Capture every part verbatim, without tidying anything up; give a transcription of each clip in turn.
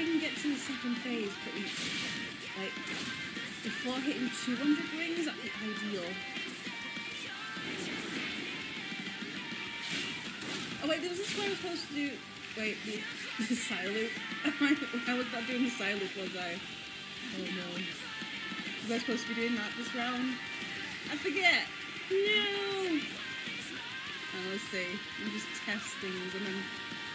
can get to the second phase pretty, like, before hitting two hundred rings, that'd be ideal. Oh wait, there was this where I was supposed to do, wait, the, the Psyloop. I was not doing the Psyloop, was I? Oh no. Was I supposed to be doing that this round? I forget! No! Oh, let's see. I'm just test things and then...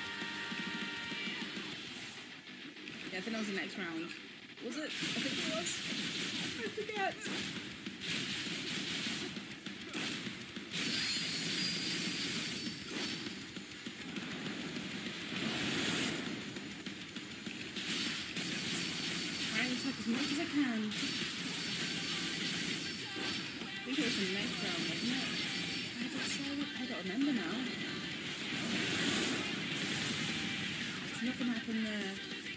Yeah, I think that was the next round. Was it? I think it was. I forget. Trying to attack as much as I can. I think it was the next round, wasn't it? I don't, I don't remember now. There's nothing happened there.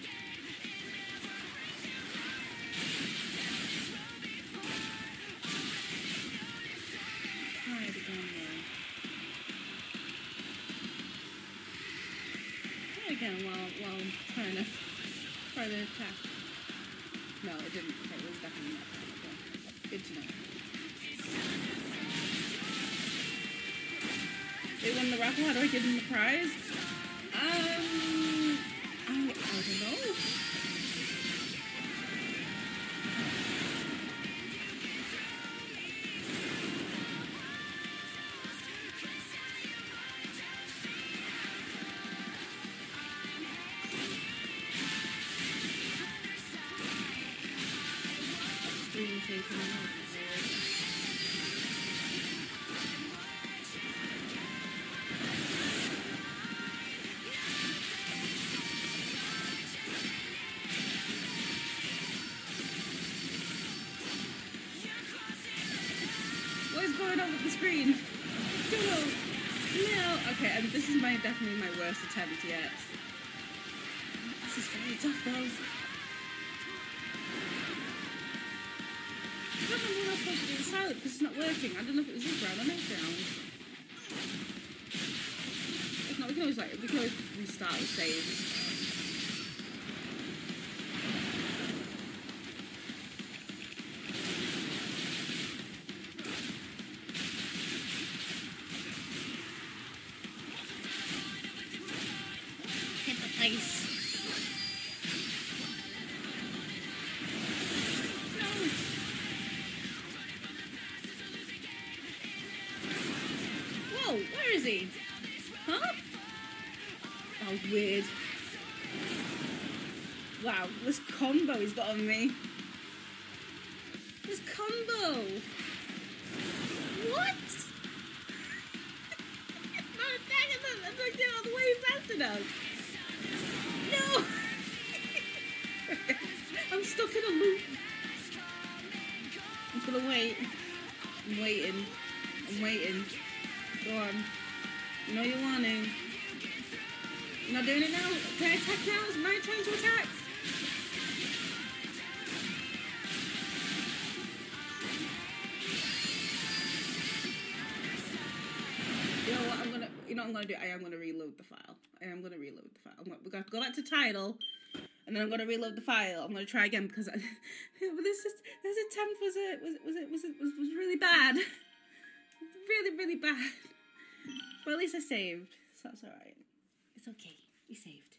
Again, while while I'm trying to try to attack. No, it didn't. Okay, it was definitely not that. Okay. Good to know. They won the raffle. How do I give them the prize? Um, I I don't know. What is going on with the screen? No, no. Okay, and this is my definitely my worst attempt yet. This is very tough though. I don't know what I'm supposed to do with Silent because it's not working. I don't know if it was this round or next round. If not, we can always like we can always restart the save. Hit the face. Where is he? Huh? That was weird. Wow, this combo he's got on me. This combo. What? I'm not attacking them. I'm not getting all the way fast enough. No. I'm stuck in a loop. I'm just gonna wait. I'm waiting. I'm waiting. Go on. You know you're wanting. You're not doing it now? Can I attack now? It's my turn to attack. You know what? I'm gonna. You know what I'm gonna do? I am gonna reload the file. I am gonna reload the file. I'm gonna, we're gonna go back to title, and then I'm gonna reload the file. I'm gonna try again because I, this just this attempt was it was was it was it was, was really bad. Really, really bad. Well, at least I saved, so that's alright. It's okay. We saved.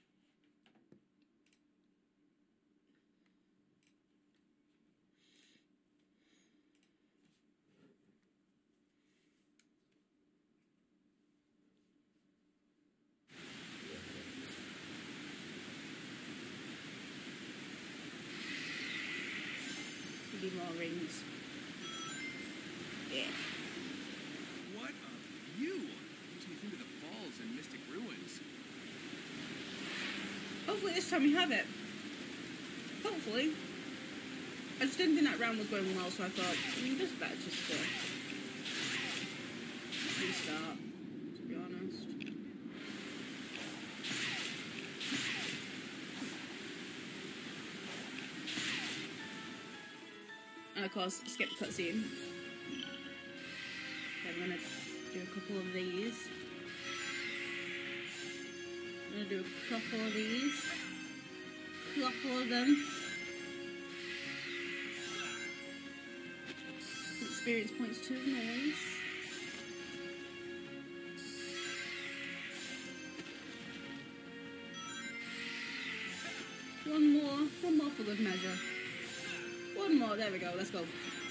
We need more rings. Yeah. What a view! Takes me through to the falls and mystic ruins. Hopefully this time we have it. Hopefully. I just didn't think that round was going well, so I thought, mm, just better just to restart, to be honest. And of course, skip the cutscene. Okay, I'm gonna do a couple of these. I'm gonna do a couple of these. you off all of them. Experience points too, nice. One more, one more for good measure. One more, there we go, let's go.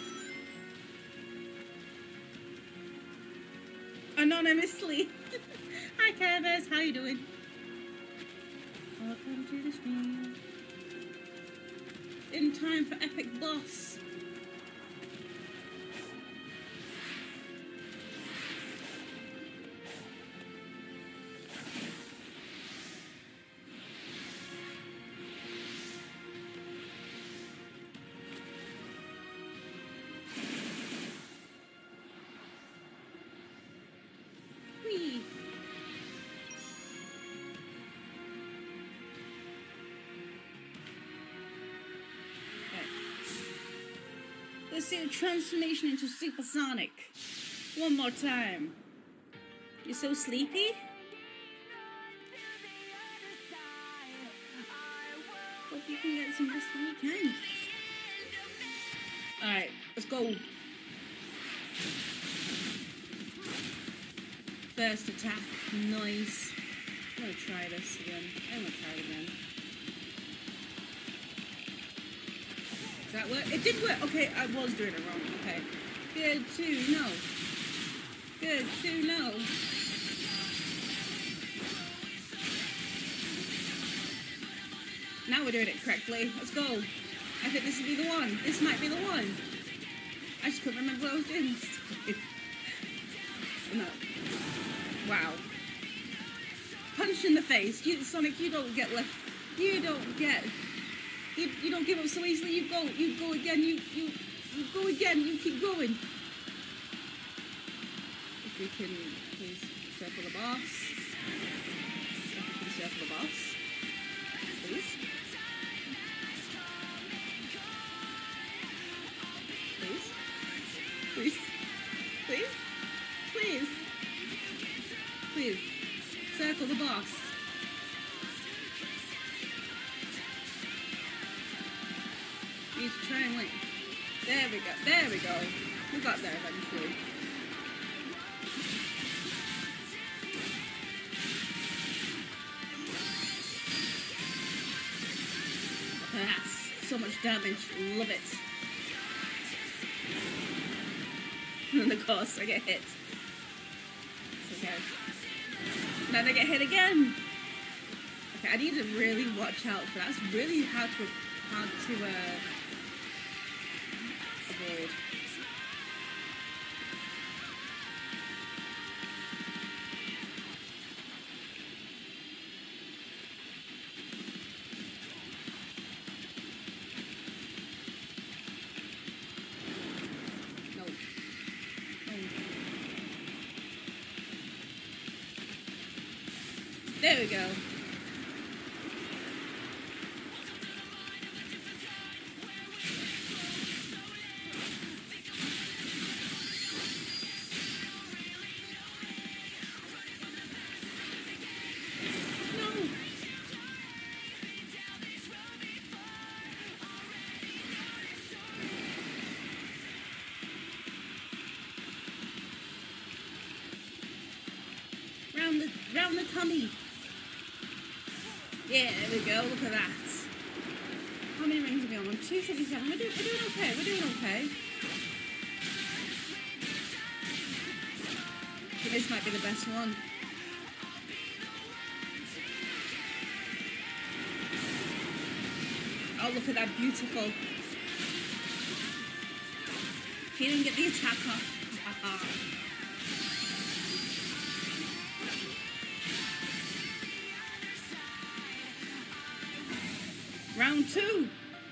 Anonymously. Hi Canvas, how you doing? Welcome to the stream. In time for epic boss. Whee! Let's see the transformation into supersonic. One more time. You're so sleepy? Hope you can get some rest when you can. Alright, let's go. First attack. Nice. I'm gonna try this again. I'm gonna try it again. That worked? It did work. Okay, I was doing it wrong. Okay. Good, two, no. Good, two, no. Now we're doing it correctly. Let's go. I think this will be the one. This might be the one. I just couldn't remember what I was doing. No. Wow. Punch in the face. You, Sonic, you don't get left. You don't get... You, you don't give up so easily. You go. You go again. You, you, you go again. You keep going. If we can please circle the boss. If we can circle the boss. Please. Please. Please. Please. Please. Please. Circle the boss. We need to try and win. There we go. There we go. We got there eventually. That's so much damage. Love it. And of course I get hit. It's okay. Then I get hit again. Okay, I need to really watch out for that. That's really hard to hard to uh, avoid. No. No. There we go. Round the, round the tummy. Yeah, there we go. Look at that. How many rings are we on? two seventy-seven. We're doing, we're doing okay. We're doing okay. I think this might be the best one. Oh, look at that. Beautiful. He didn't get the attack off. Round two.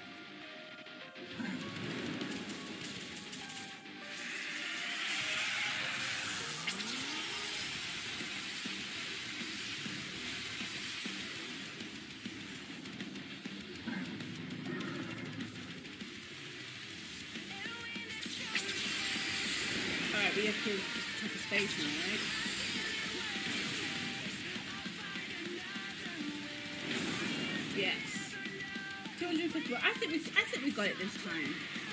Alright, we have to just attack his face now, right? Yes. hundred fifty. I think we, I think we got it this time.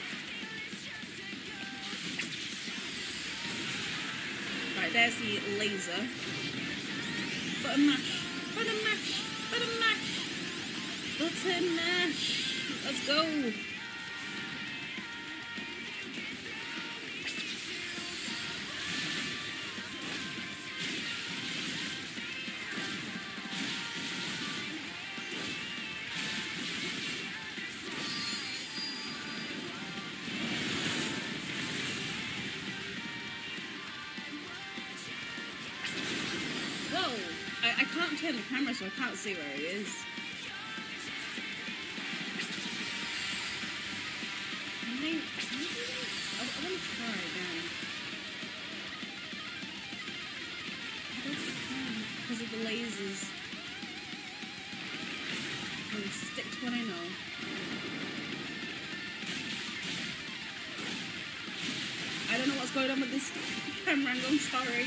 Right, there's the laser. Button mash, button mash, button mash, button mash. Let's go. I can't turn the camera, so I can't see where he is. I, I, I want to try again. I don't think I can because of the lasers. I'm going to stick to what I know. I don't know what's going on with this camera angle, I'm sorry.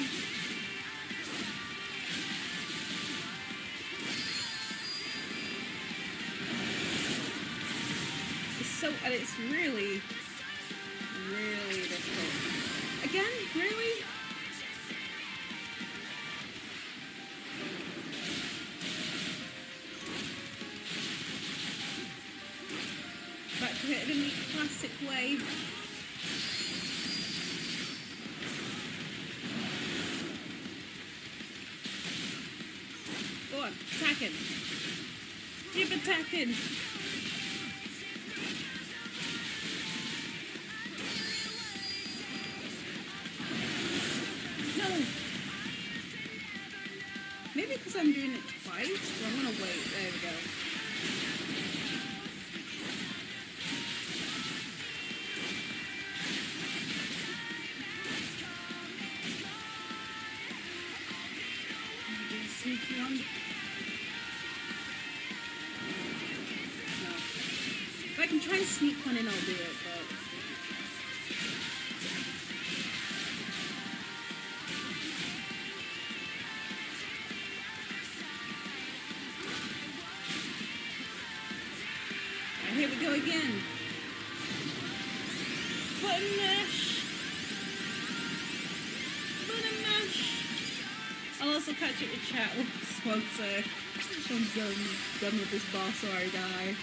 So, and it's really, really difficult. Again, really? Back to it in the classic way. Go on, attacking. Keep attacking. Maybe because I'm doing it twice, so I'm gonna wait. There we go. Sneaky one. No. If I can try and sneak one in, I'll do it, but. Here we go again. Button mash. Button mash. I'll also catch it with chat once, uh, once I'm done with this boss or I die.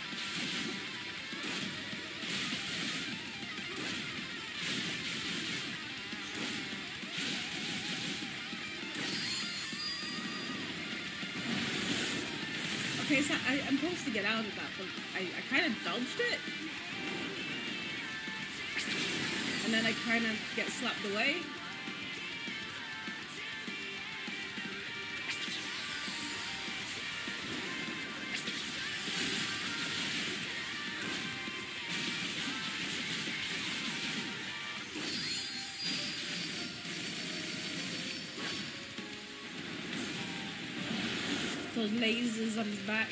Okay, so I, I'm supposed to get out of that, but I, I kind of dodged it. And then I kind of get slapped away. So lasers on his back.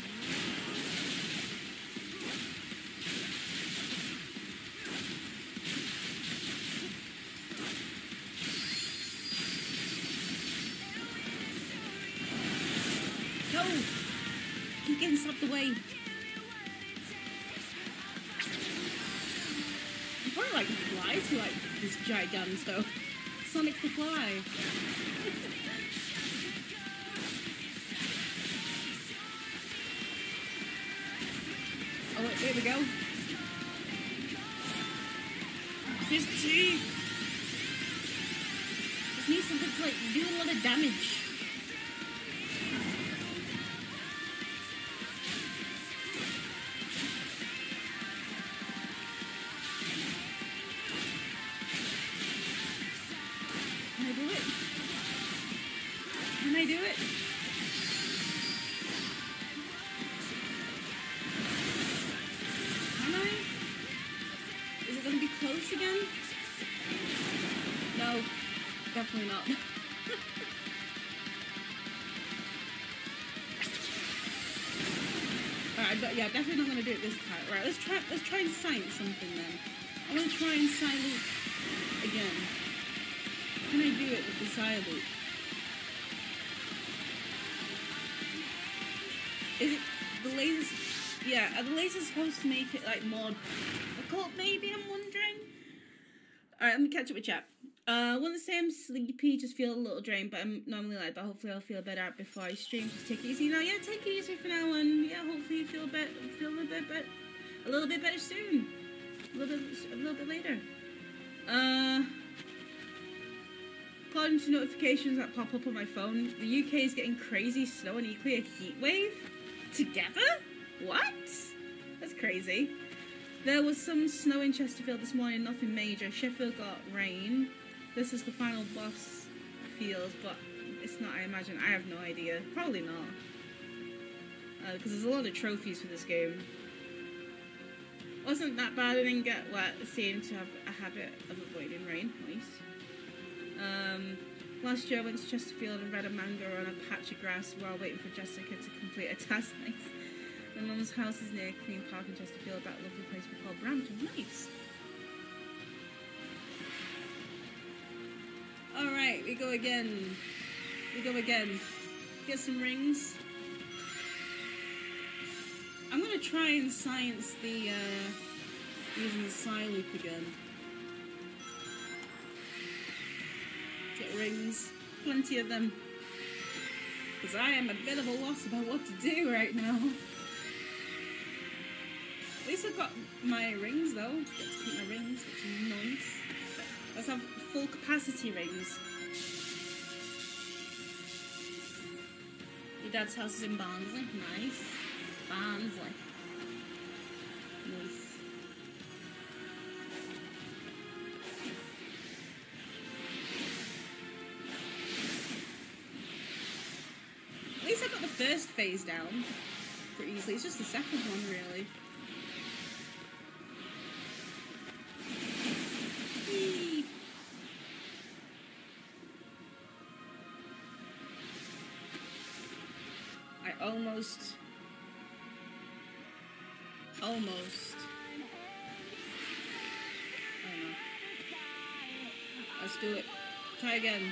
No! Keep getting slapped away. You probably like fly to like this giganto. Sonic the Fly. Oh, wait, there we go. His teeth! Just need something to, like, do a lot of damage. Can I do it? Can I do it? Close again? No, definitely not. Alright, yeah, definitely not gonna do it this time. Right, let's try let's try and silence something then. I wanna try and silence again. Can I do it with the silence? Is it the lasers? Yeah, are the lasers supposed to make it like more difficult? Maybe I'm wondering. All right, let me catch up with chat. Uh, I want to say I'm sleepy, just feel a little drained, but I'm normally like that. Hopefully, I'll feel better before I stream. Just take it easy now. Yeah, take it easy for now, and yeah, hopefully you feel a bit, feel a little bit, better, a little bit better soon. A little bit, a little bit later. Uh, according to notifications that pop up on my phone, the U K is getting crazy snow and equally a heat wave together. What? That's crazy. There was some snow in Chesterfield this morning, nothing major. Sheffield got rain. This is the final boss field, but it's not, I imagine. I have no idea. Probably not. Because uh, there's a lot of trophies for this game. Wasn't that bad. I didn't get wet. I seem to have a habit of avoiding rain. Nice. Um, last year I went to Chesterfield and read a manga on a patch of grass while waiting for Jessica to complete a task. Nice. My mum's house is near Queen Park in Chesterfield, that lovely place we call Brampton. Nice. Alright, we go again. We go again. Get some rings. I'm gonna try and science the, uh, using the Psy loop again. Get rings. Plenty of them. Because I am a bit of a loss about what to do right now. At least I've got my rings though. Get to keep my rings, which is nice. Let's have full capacity rings. Your dad's house is in Barnsley. Nice. Barnsley. Nice. At least I got the first phase down pretty easily. It's just the second one really. Almost. Almost. I don't know. Let's do it. Try again.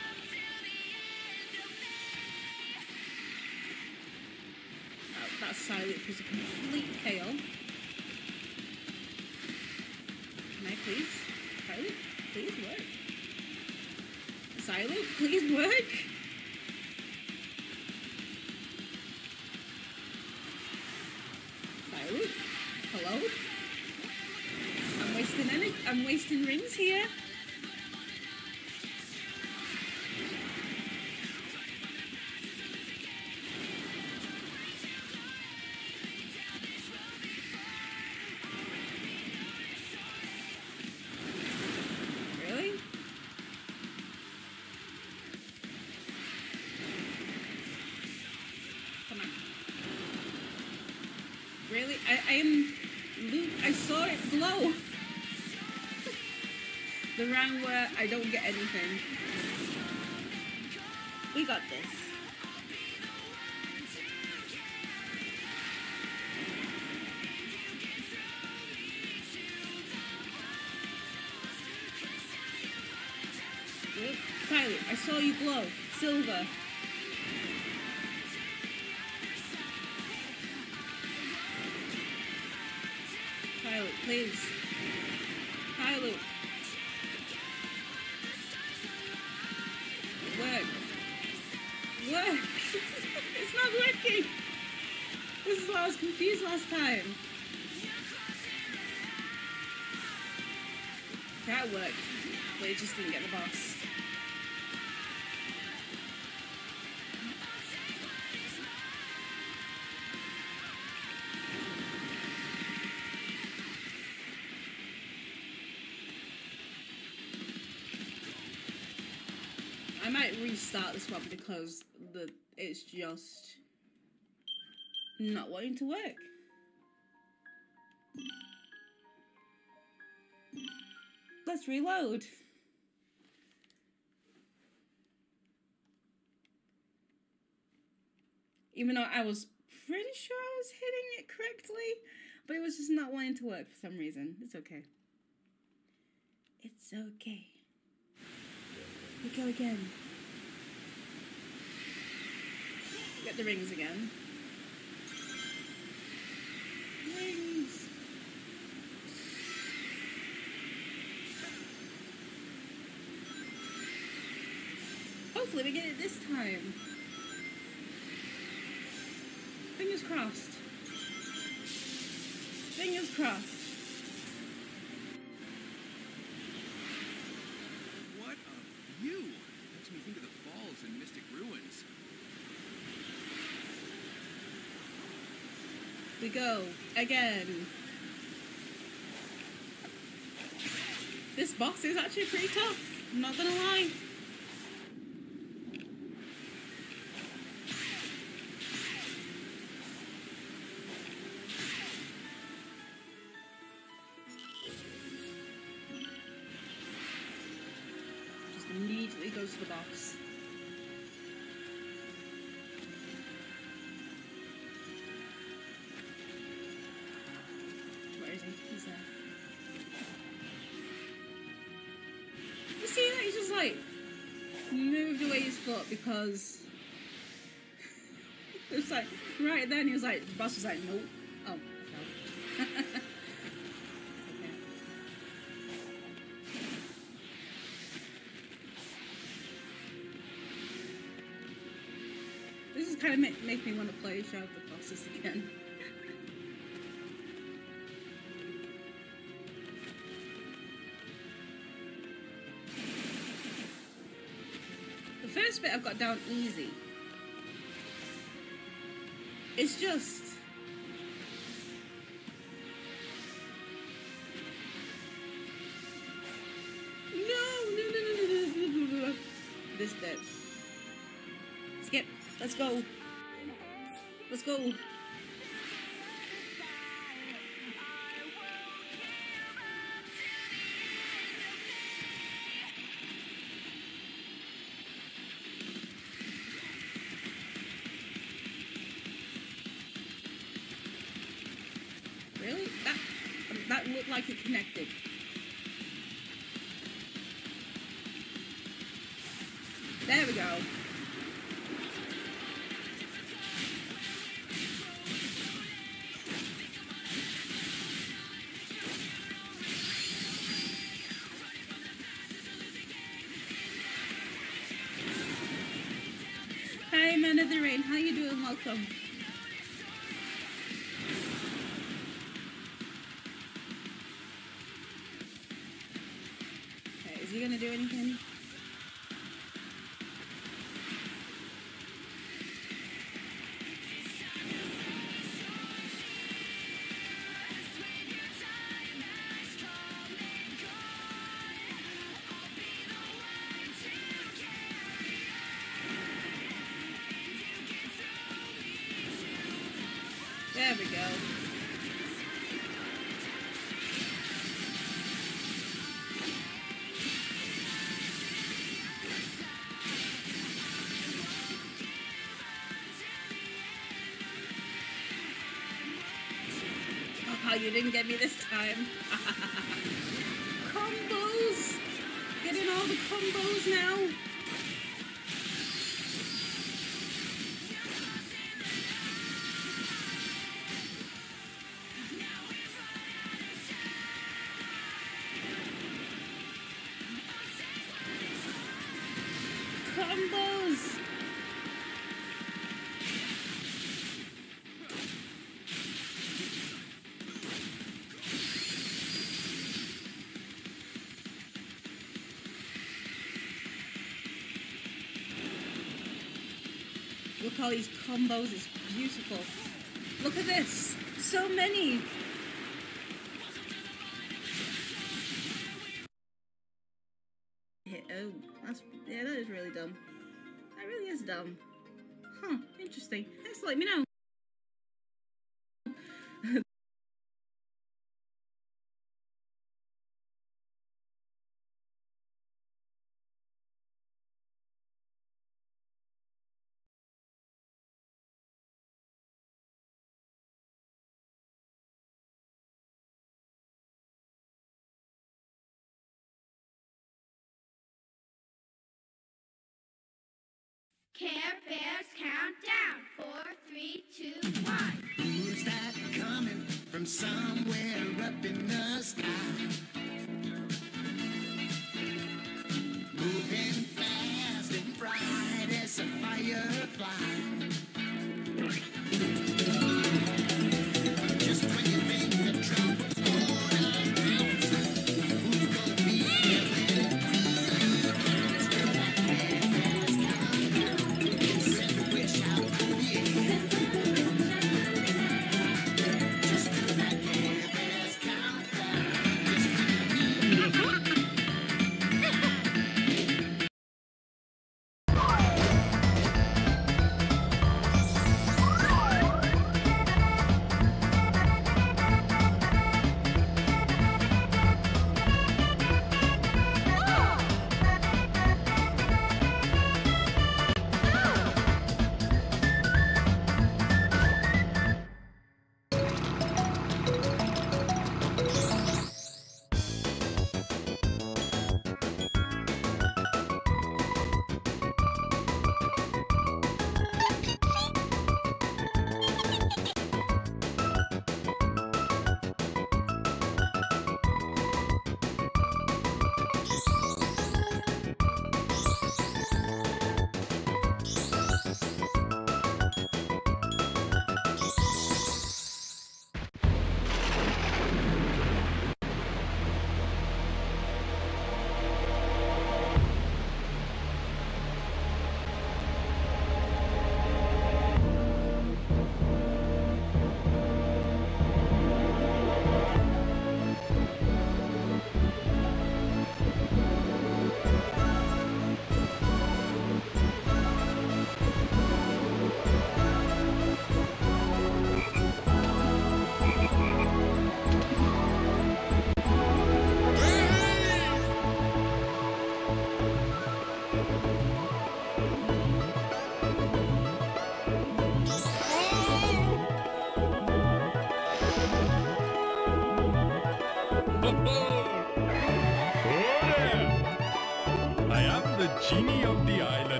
That, that silent was a complete fail. Can I please? Silent? Please work. Silent? Please work? Hello? I'm wasting energy. I'm wasting rings here. Really? Come on. Really? I, I am... I saw it glow. The round where I don't get anything. We got this. Silent, I saw you glow. Silver. Pilot, please. Pilot. Work. Work. It's not working. This is why I was confused last time. That worked, but it just didn't get the boss. I might restart this one because the it's just not wanting to work. Let's reload. Even though I was pretty sure I was hitting it correctly, but it was just not wanting to work for some reason. It's okay. It's okay. We go again. Get the rings again. Hopefully we get it this time. Fingers crossed. Fingers crossed. What a view! Makes me think of the falls and Mystic Ruins. We go again. This boss is actually pretty tough. I'm not gonna lie. Just immediately goes to the box. Where is he? He's there. You see that? He's just like moved away his foot because it was like right then he was like, the boss was like, nope. Oh, I fell. Okay. This is kind of make, make me want to play Shadow of the Colossus again. The first bit I've got down easy. It's just no, no, no, no, no, no, no, no. This bit. Skip. Let's go. Let's go. Really? That that looked like it connected. There we go. Hey, Man of the Rain, how you doing? Welcome. Okay, is he gonna do anything? There we go. Oh, you didn't get me this time. Combos! Getting all the combos now. Combos! Look at all these combos, it's beautiful. Look at this! So many! Oh, that's, yeah, that is really dumb. That really is dumb. Huh, interesting. Thanks for letting me know. Care Bears countdown. Four, three, two, one. Who's that coming from somewhere up in the sky? Moving fast and bright.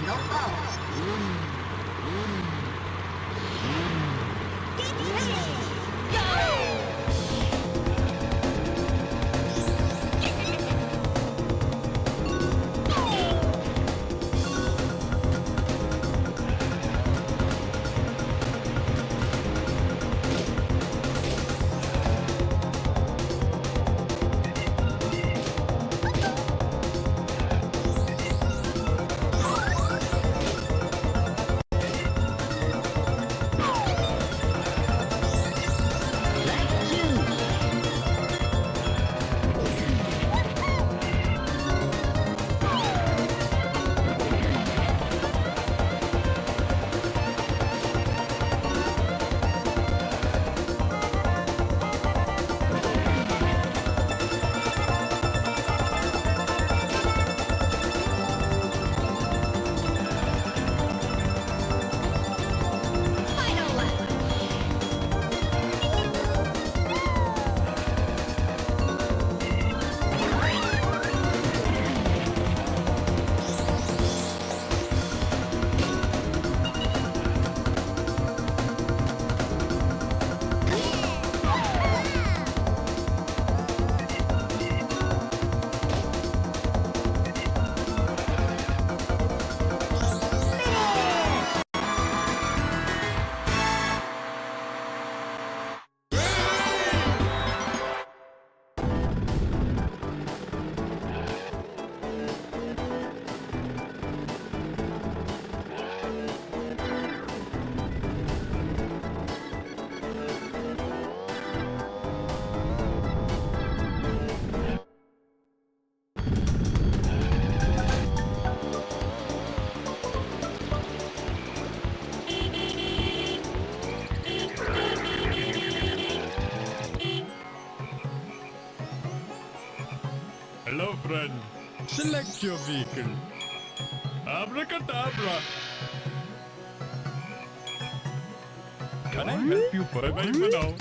No falls. Get ready! Go! Hello, friend. Select your vehicle. Abracadabra. Can I help you further even now?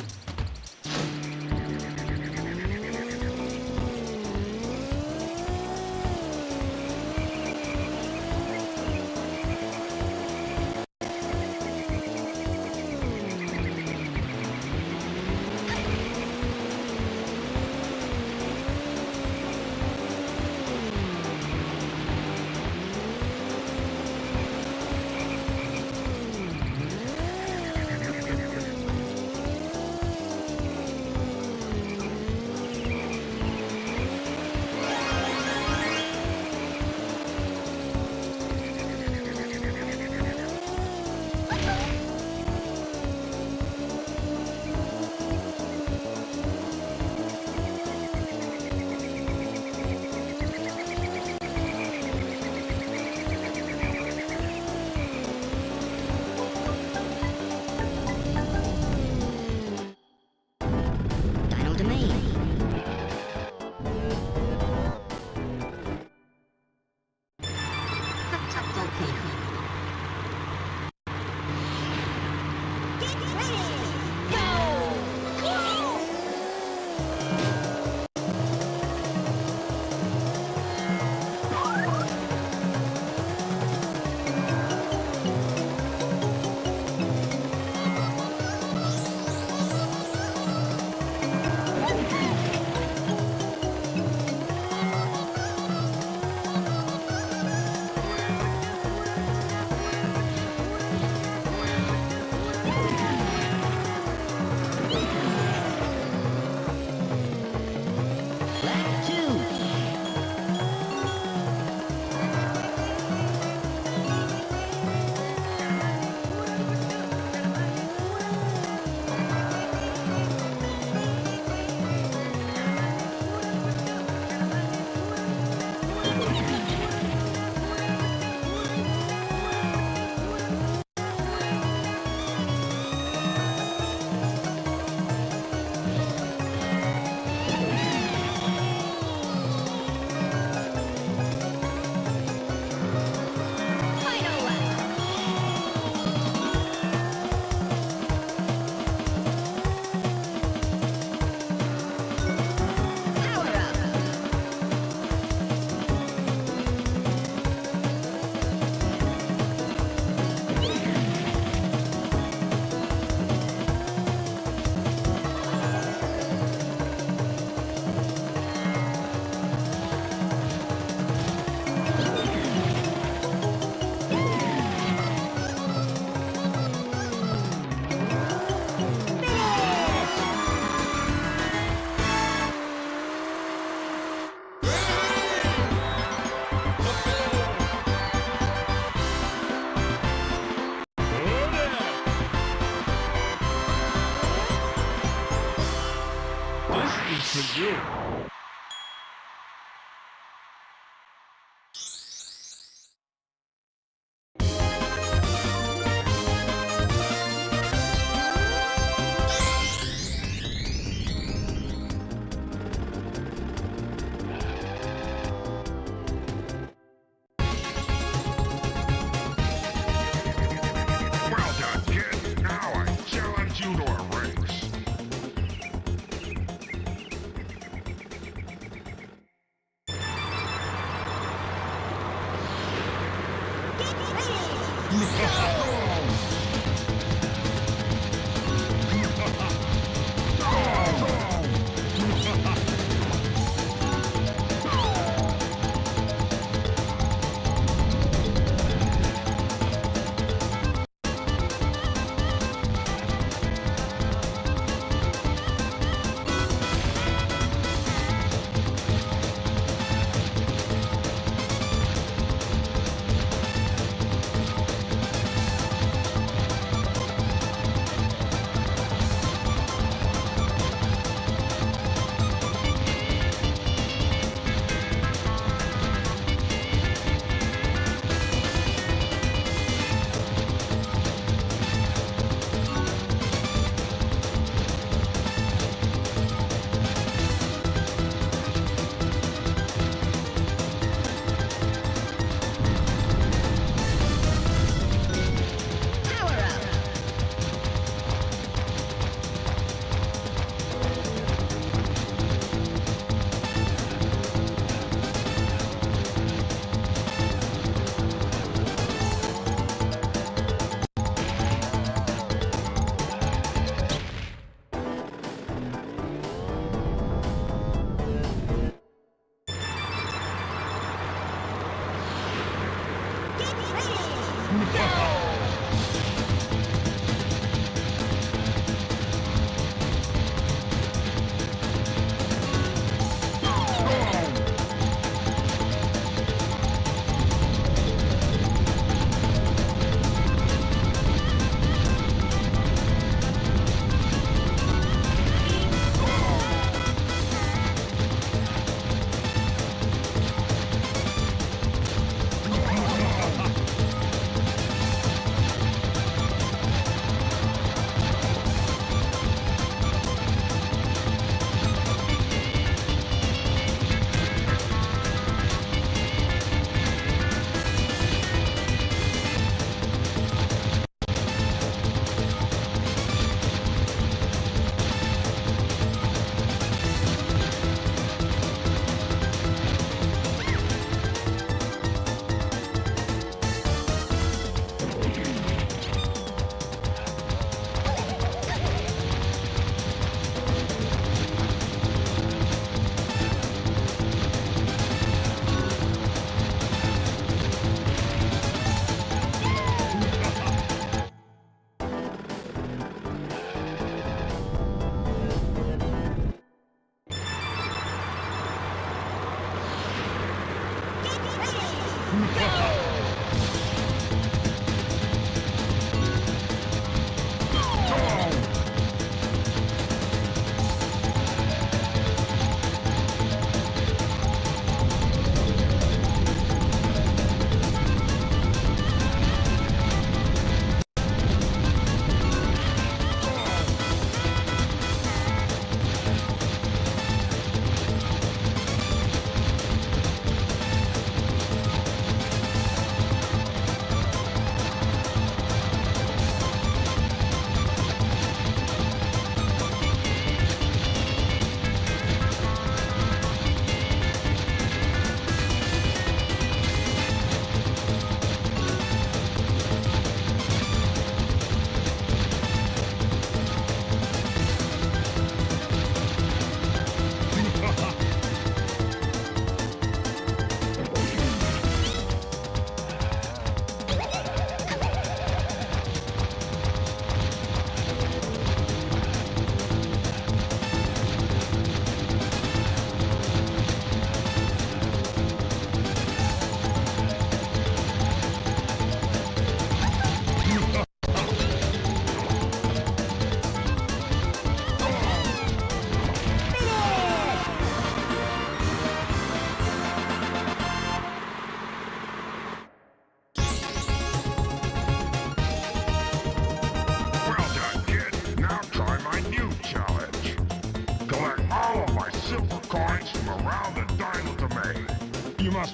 you. Well done, kid. Now I challenge you to a race.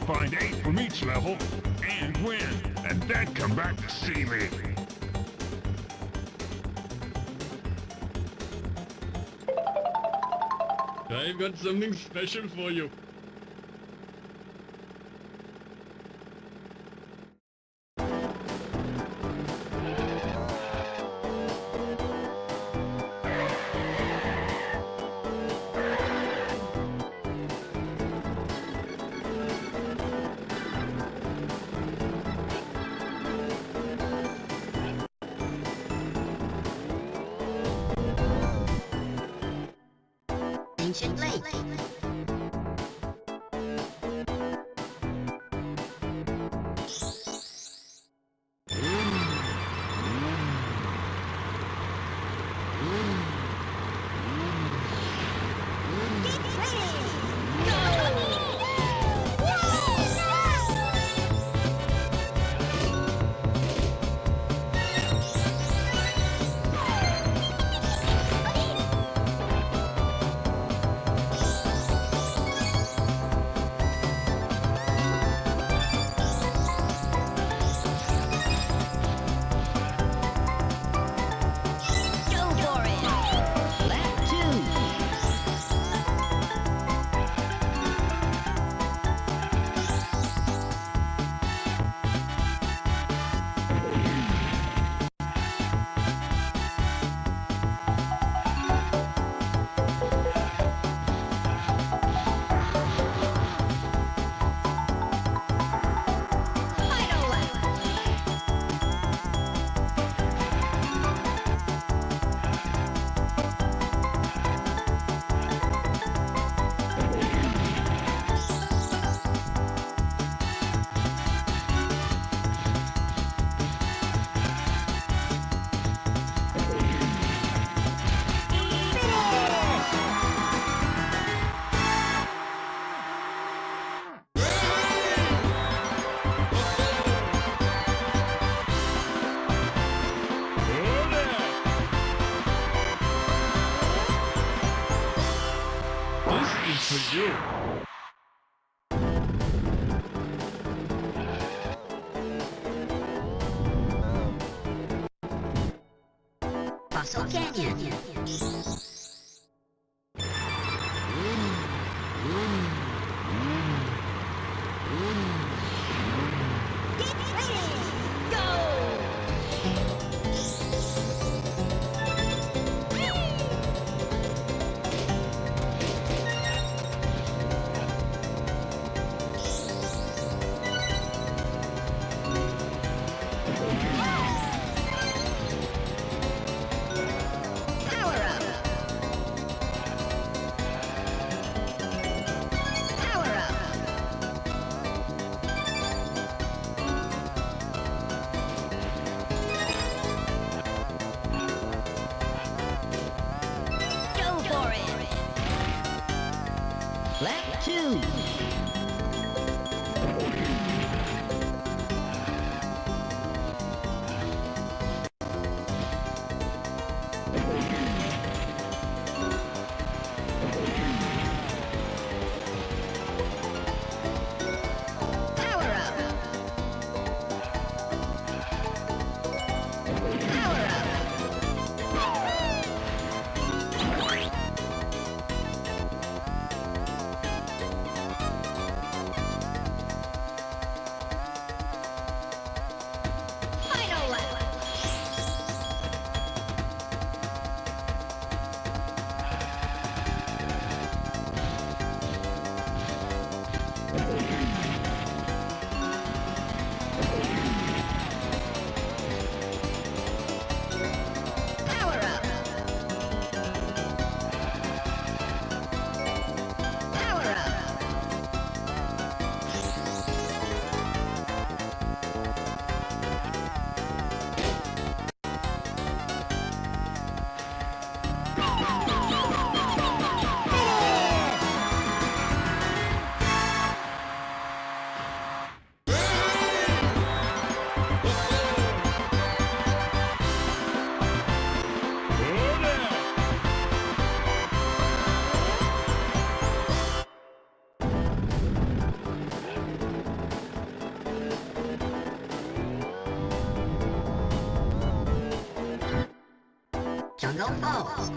find eight from each level and win, and then come back to see me. I've got something special for you. Ancient Lake. For you. Fossil Canyon. Lap two. Power up. Power up. Jungle Falls.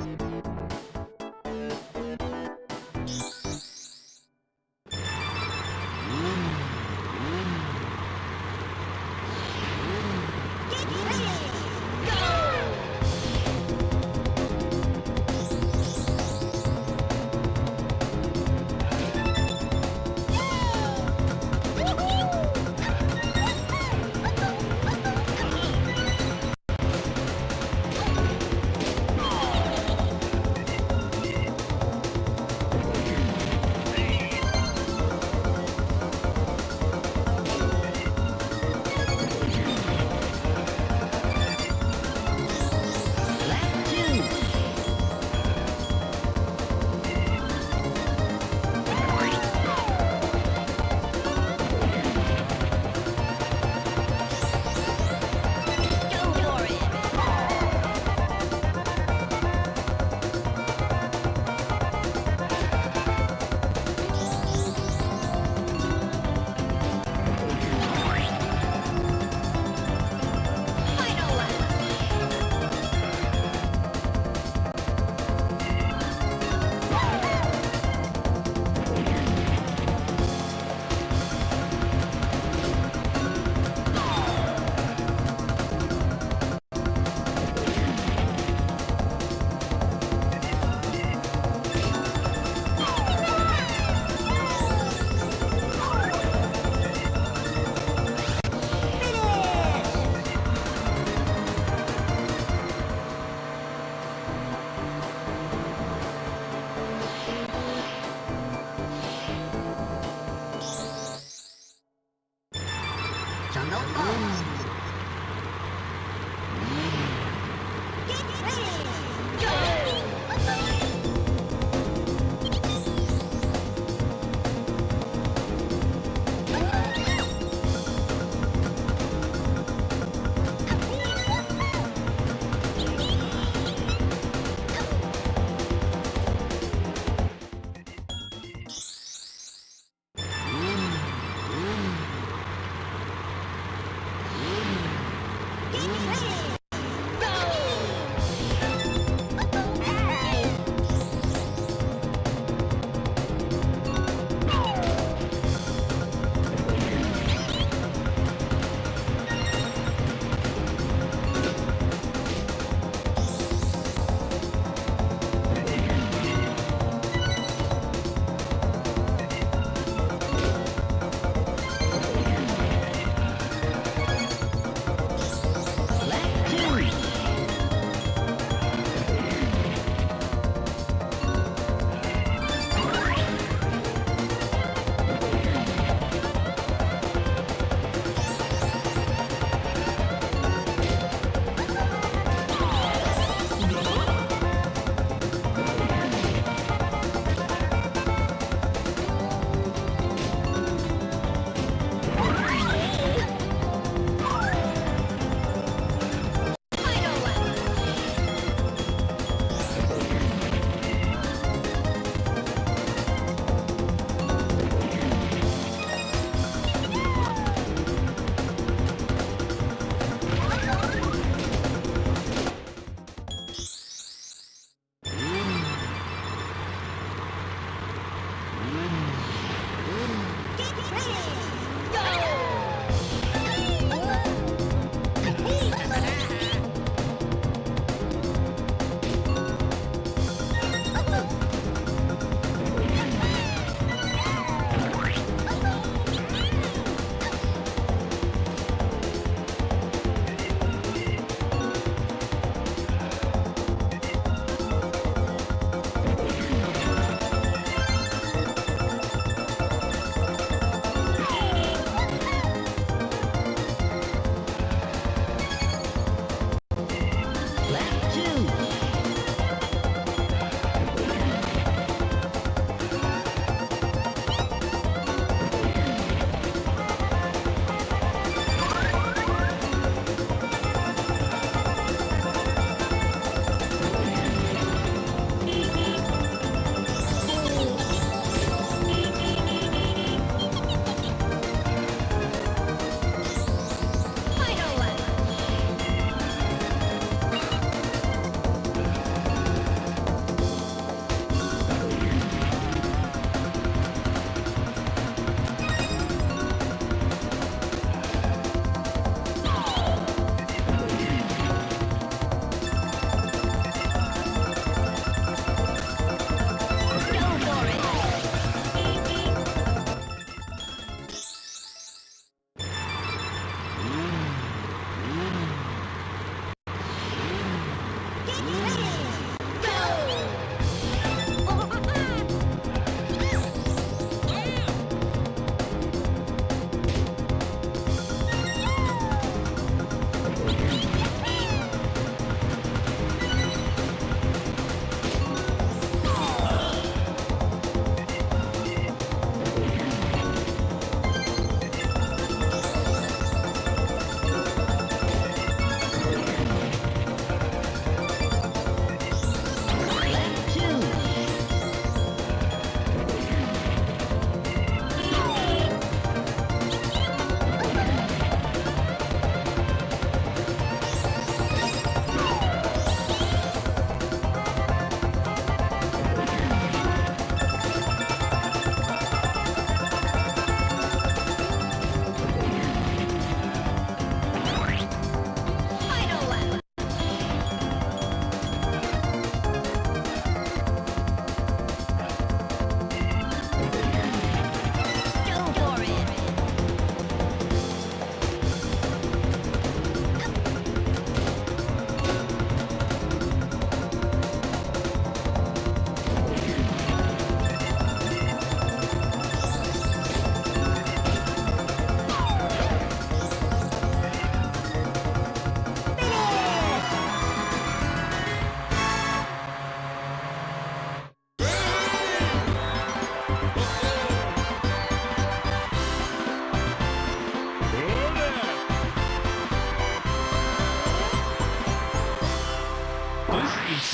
Jungle Falls. Get ready! Go! Let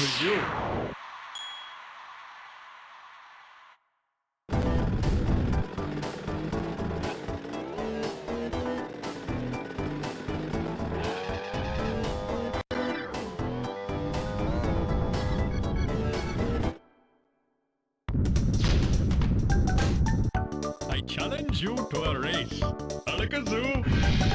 for you. I challenge you to a race. Alakazoo!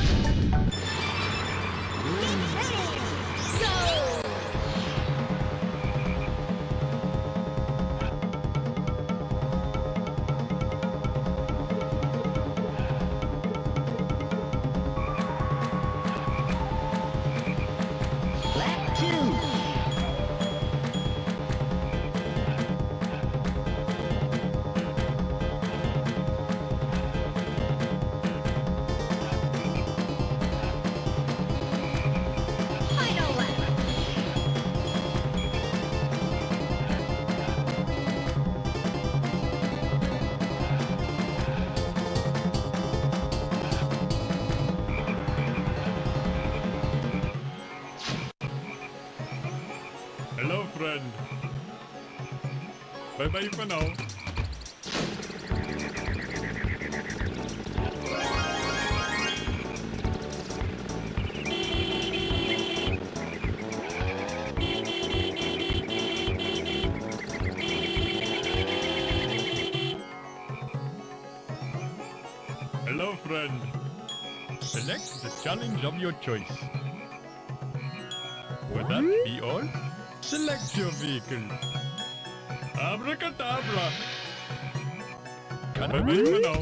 Lap two. Final lap. Hello, friend. Bye-bye for now. Hello, friend. Select the challenge of your choice. Would that be all? Select your vehicle. Abracadabra. Bye-bye for now.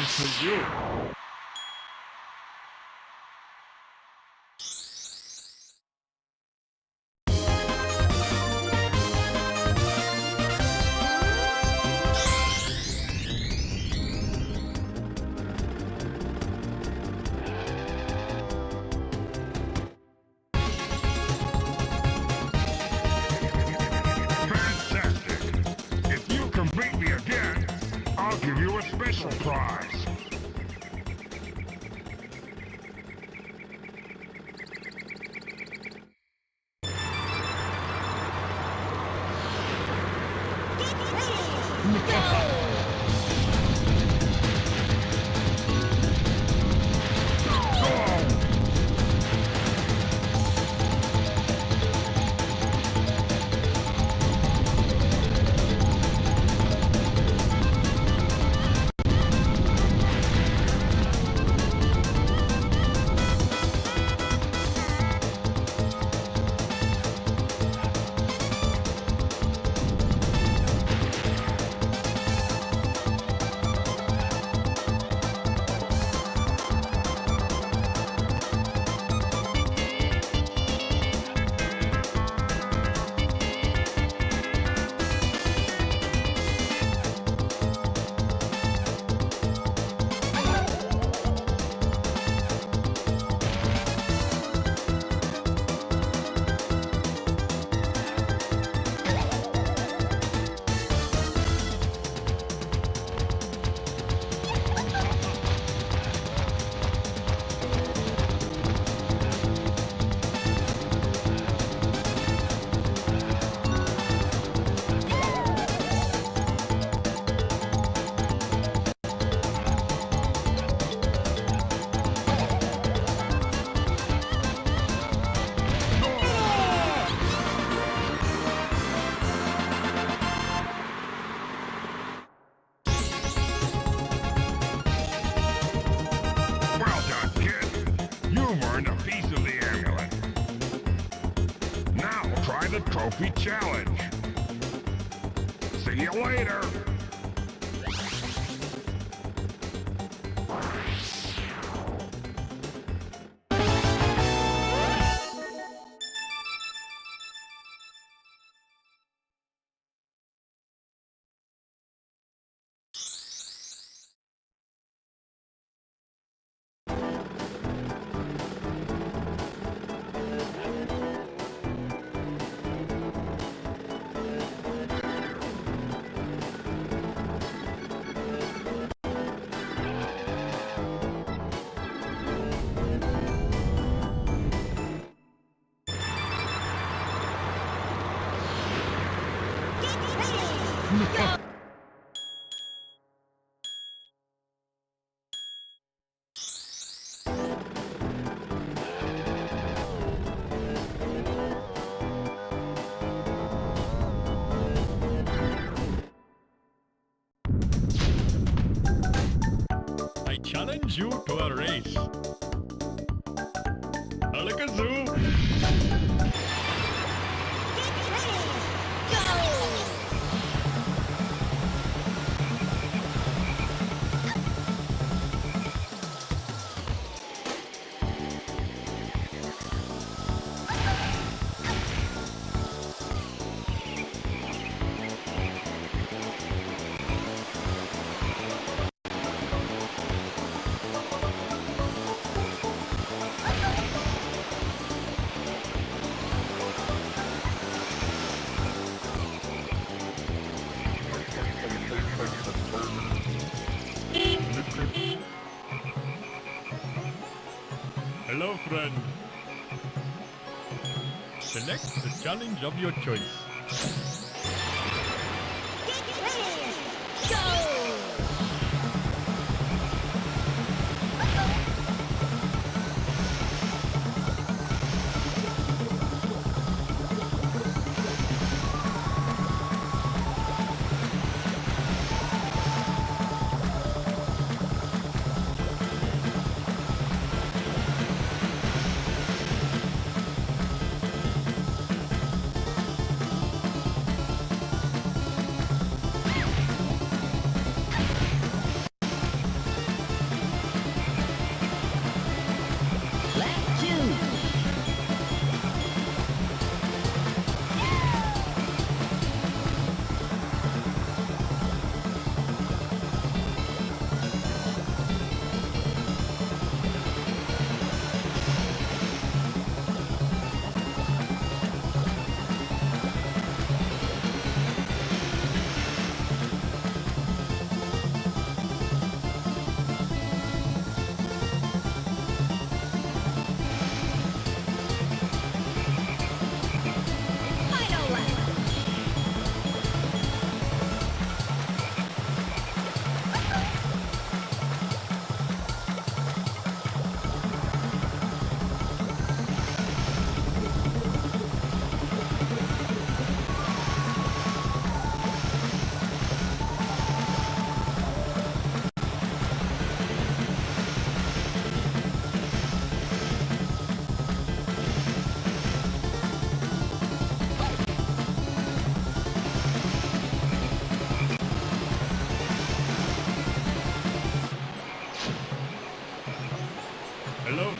to you. Fantastic. If you can beat me again, I'll give you a special prize. Well done, kid. You've earned a piece of the amulet. Now try the trophy challenge. See you later. I challenge you to a race. Alakazoo! Hello, friend. Select the challenge of your choice.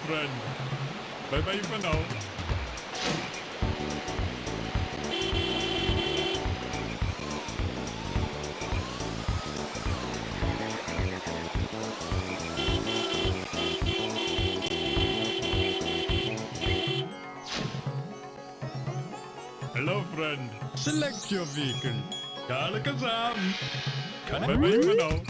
friend. Bye-bye for now. Hello, friend. Select your vehicle. Kalakazam. Bye-bye for now.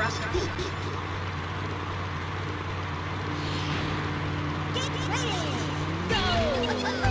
Thrust Peak. Get ready! Go!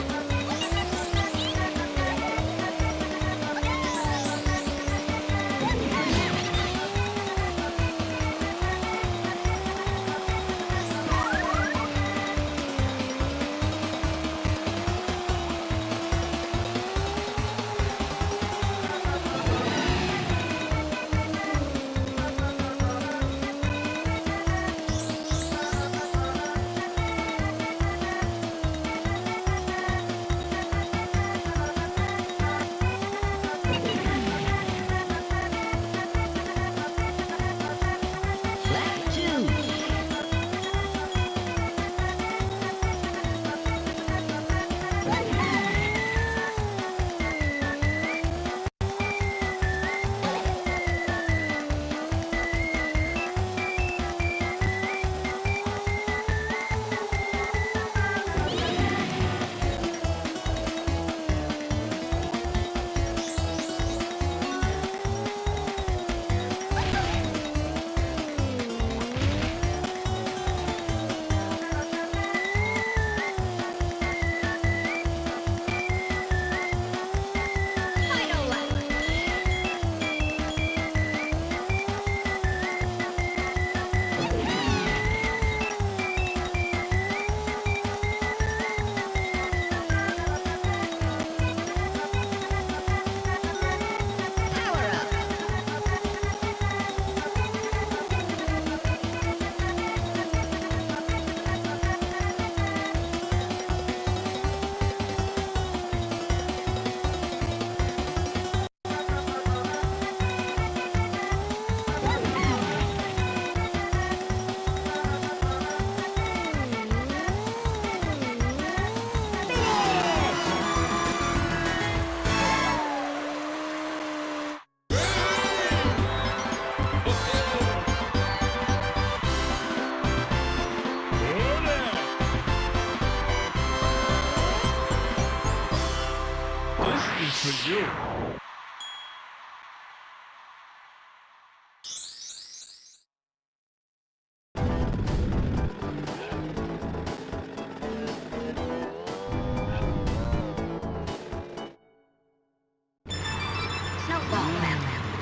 For you. Snowball map.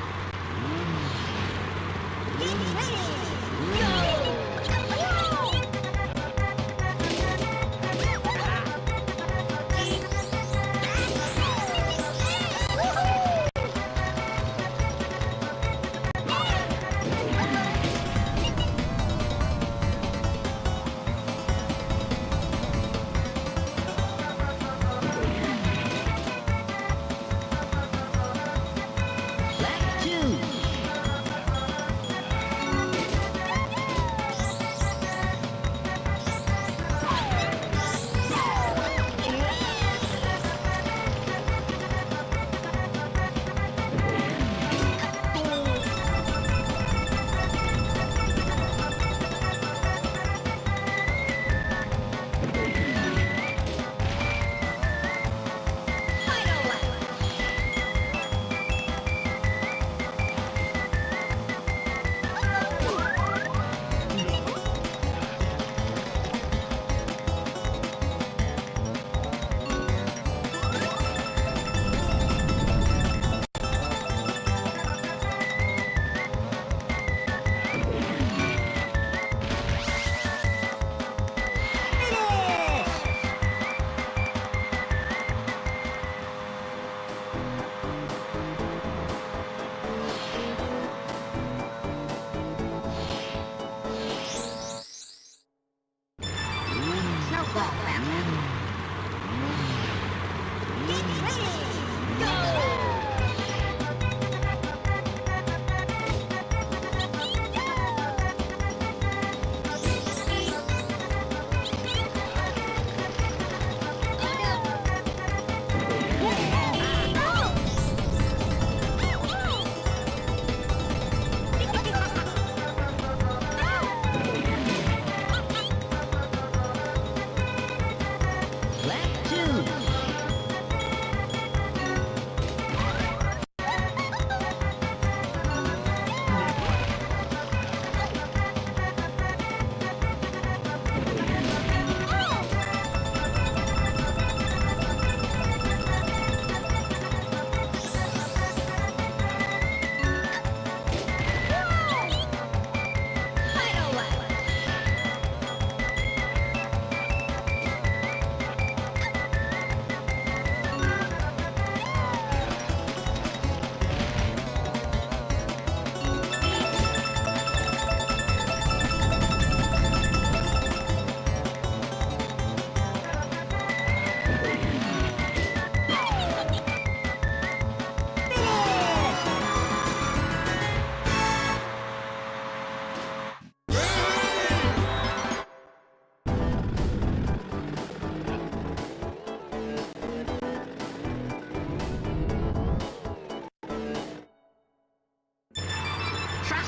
Get ready! Go!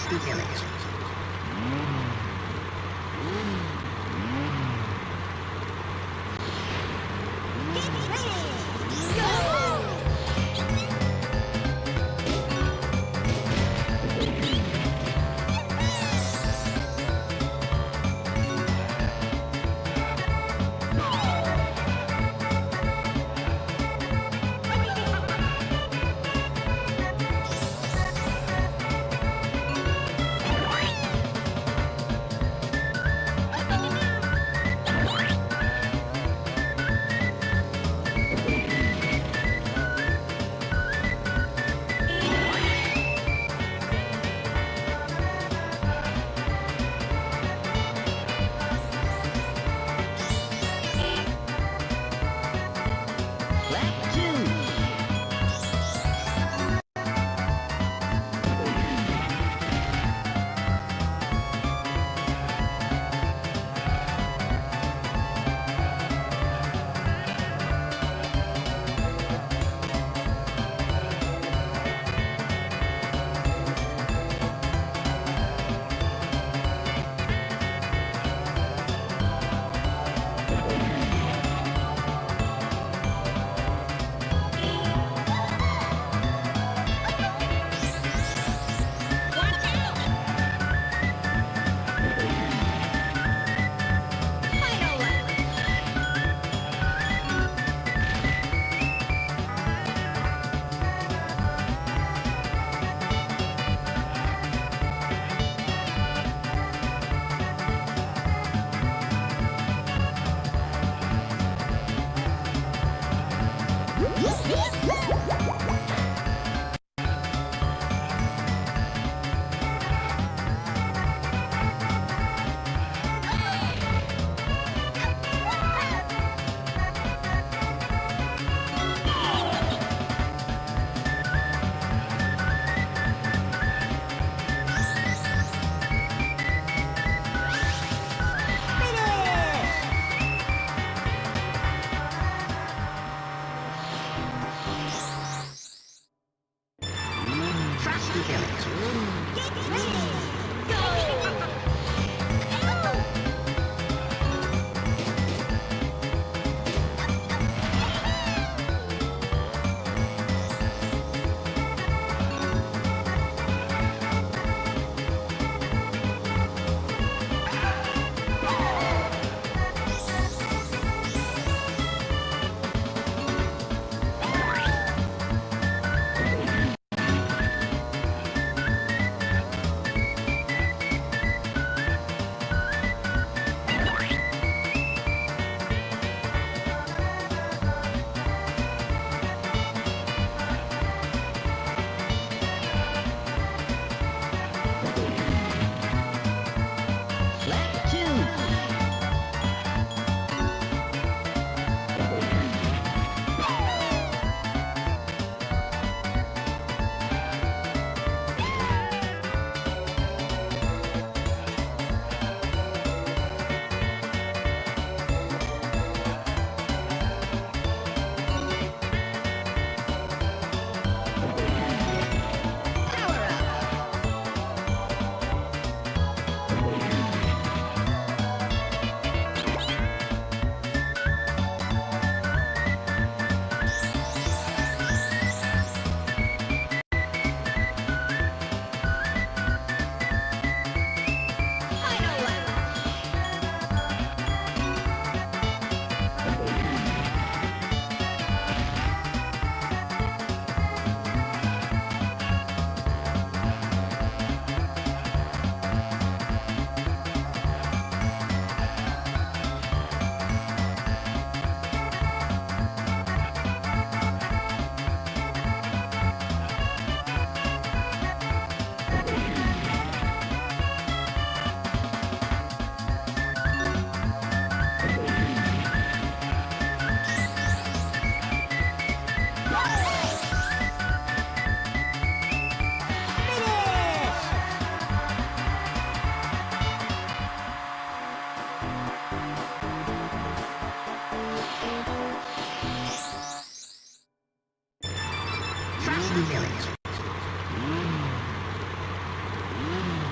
Frosty Village. Get ready! Go! Frosty Village. Get ready! Go! Frosty Village.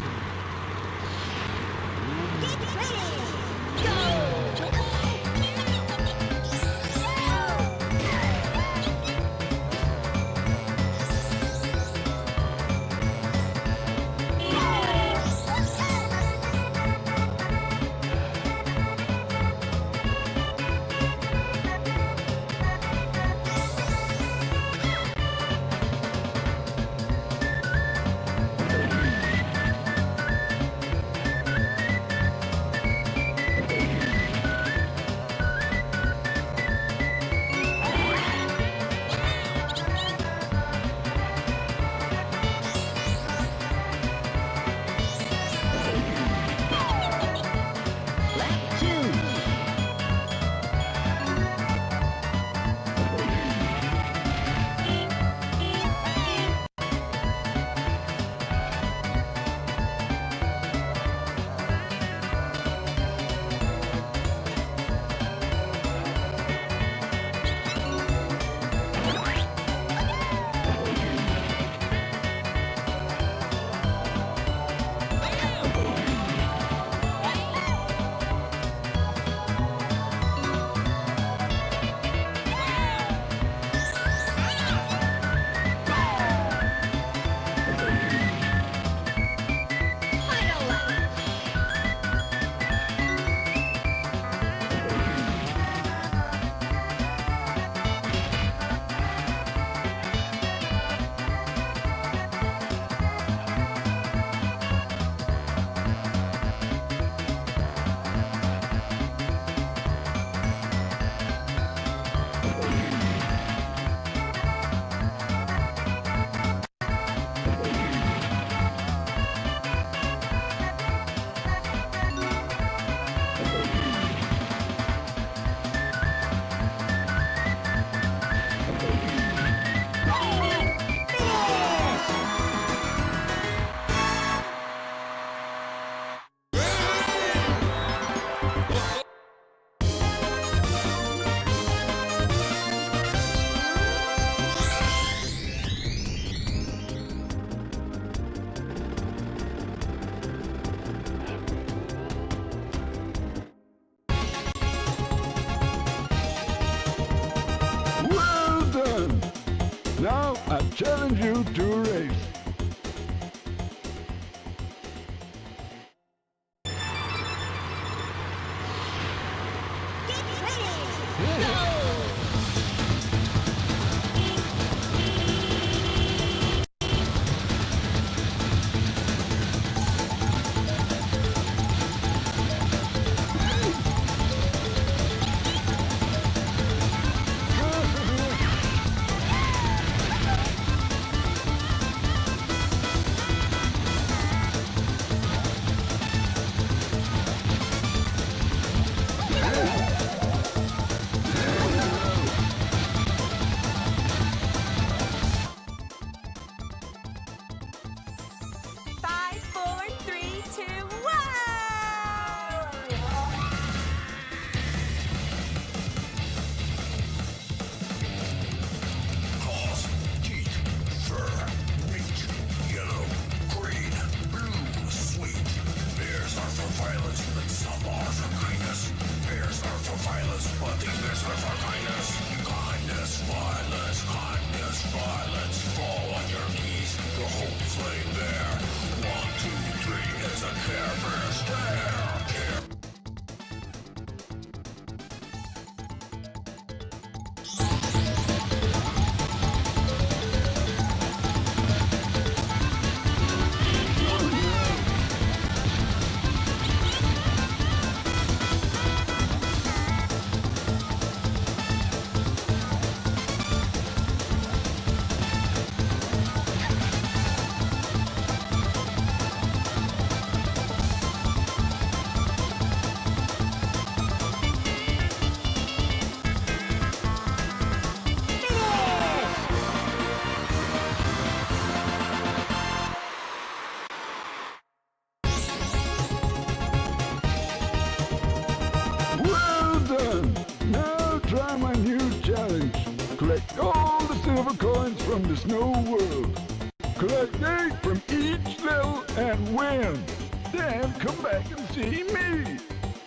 Collect all the silver coins from the snow world. Collect eight from each level and win. Then come back and see me.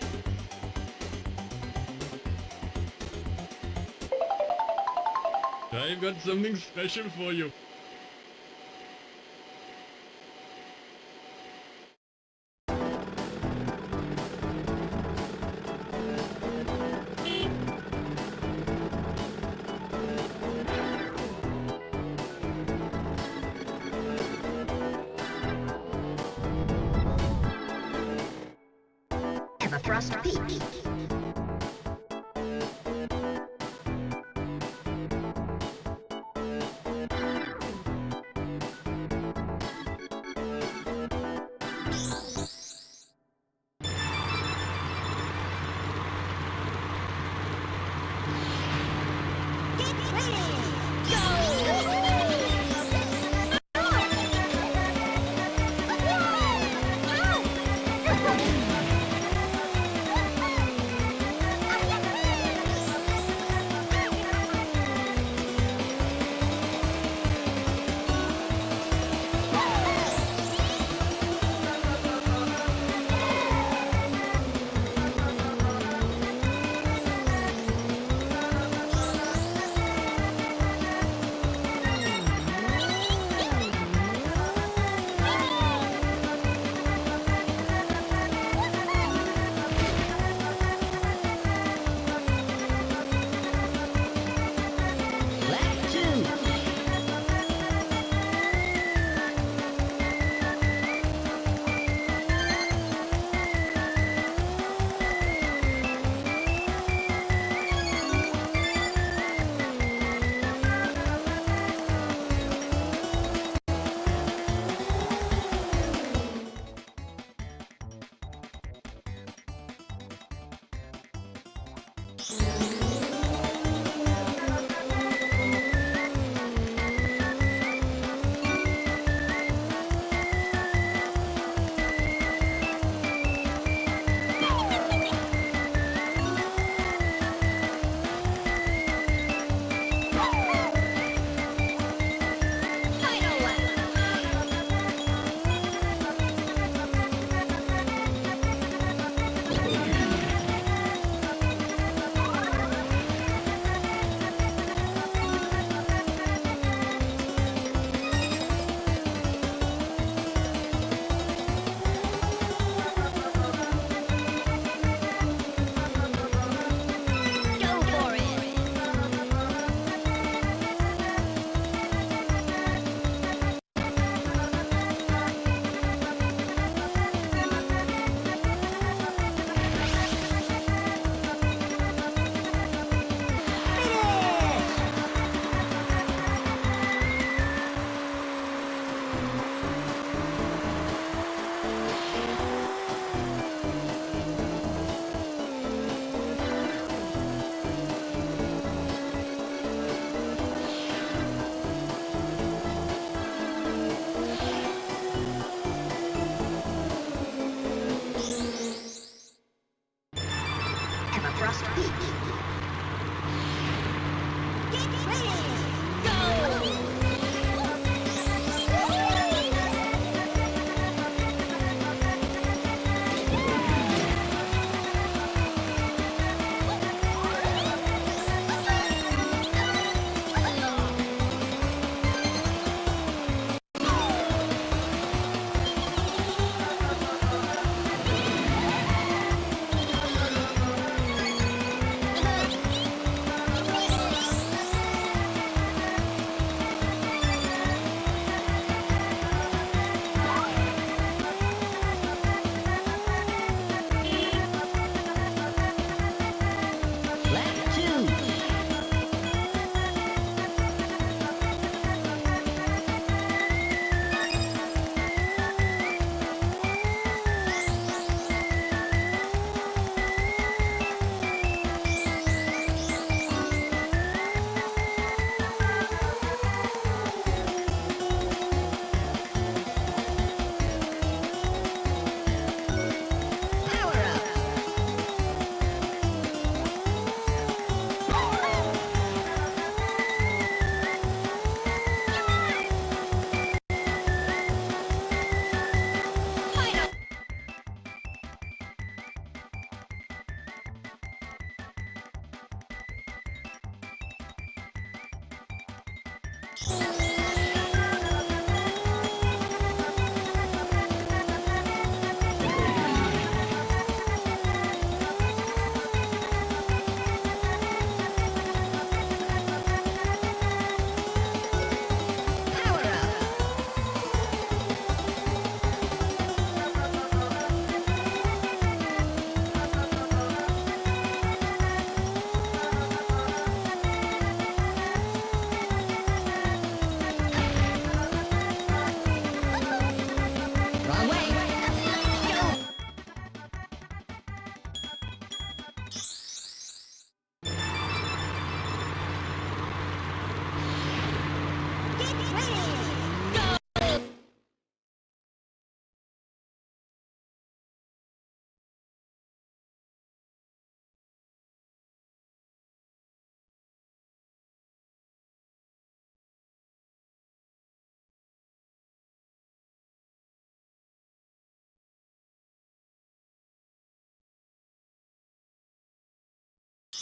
I've got something special for you. Everfrost Peak.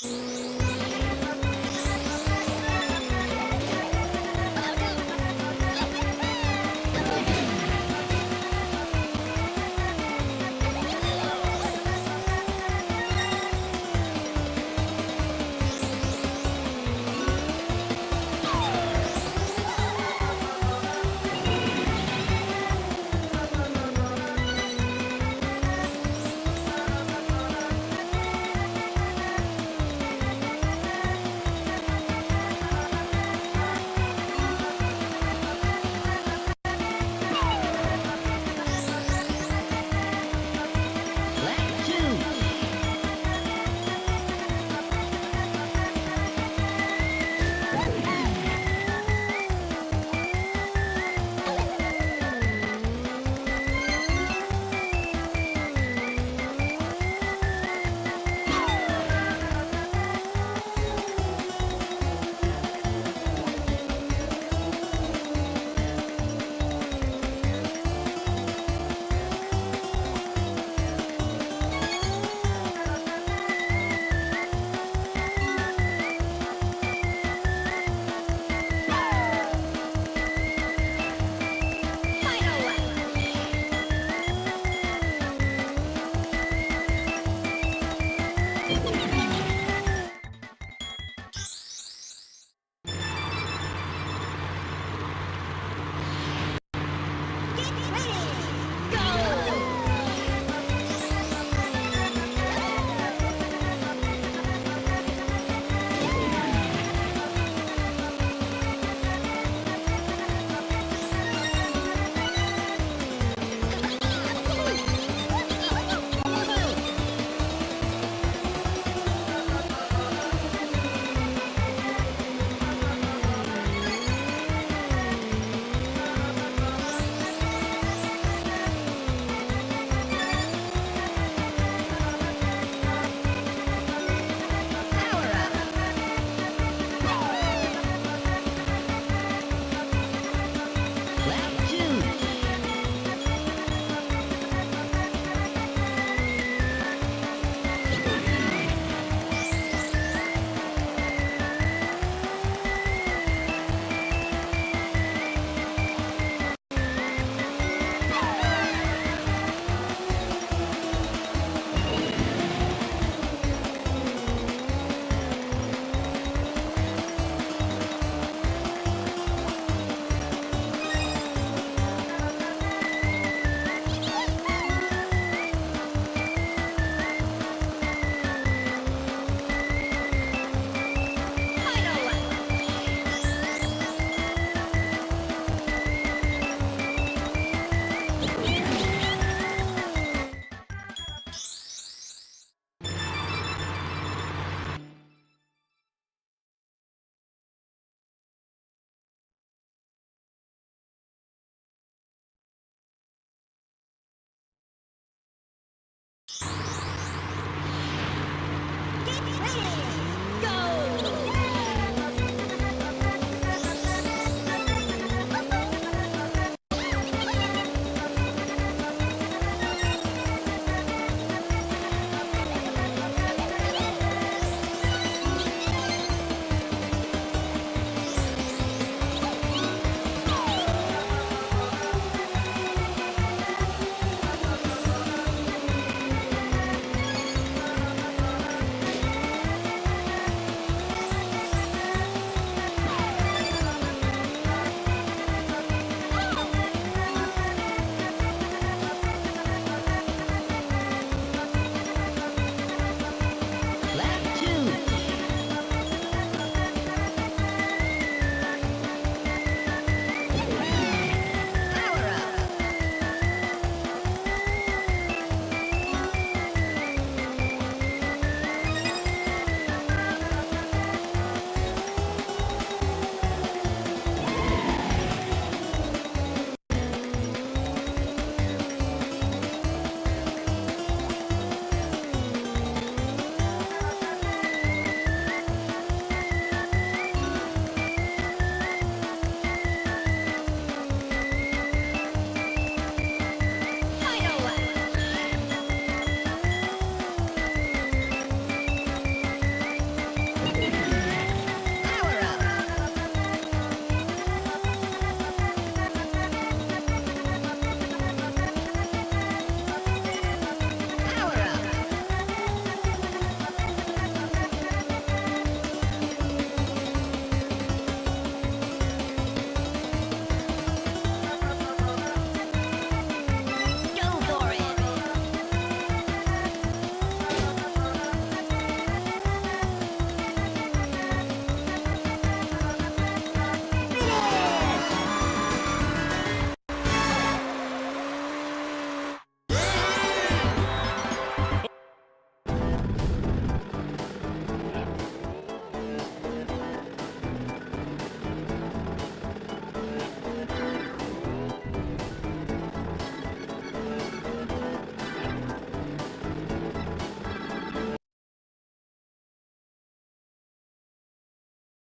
Bye.